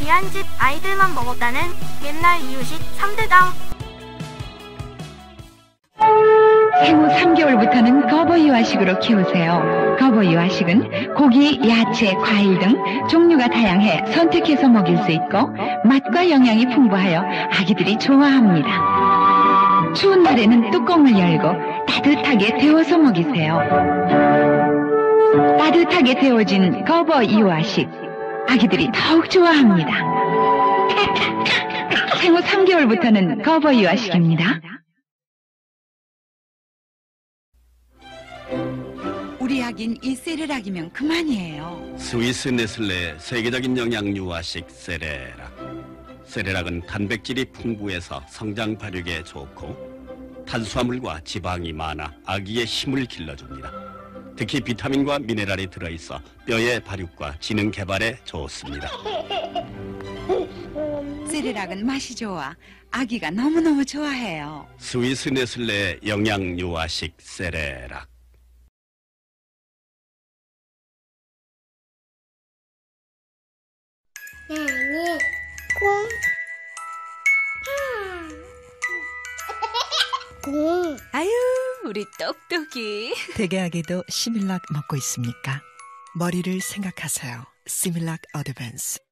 귀한 집 아이들만 먹었다는 옛날 이유식 3대장. 생후 3개월부터는 거버 이화식으로 키우세요. 거버 이화식은 고기, 야채, 과일 등 종류가 다양해 선택해서 먹일 수 있고 맛과 영양이 풍부하여 아기들이 좋아합니다. 추운 날에는 뚜껑을 열고 따뜻하게 데워서 먹이세요. 따뜻하게 데워진 거버 이화식, 아기들이 더욱 좋아합니다. 생후 3개월부터는 거버 이화식입니다. 우리 아기는 이 세레락이면 그만이에요. 스위스 네슬레 세계적인 영양 유아식 세레락. 세레락은 단백질이 풍부해서 성장 발육에 좋고 탄수화물과 지방이 많아 아기의 힘을 길러줍니다. 특히 비타민과 미네랄이 들어있어 뼈의 발육과 지능 개발에 좋습니다. 세레락은 맛이 좋아 아기가 너무너무 좋아해요. 스위스 네슬레 영양 유아식 세레락. 아니, 공. 아유, 우리 똑똑이. 대개아기도 시밀락 먹고 있습니까? 머리를 생각하세요. 시밀락 어드밴스.